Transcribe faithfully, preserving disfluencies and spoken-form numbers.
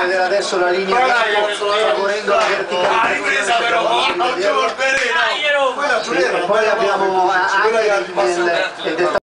vedere adesso la linea favorendo la verticalità. E poi abbiamo anche nel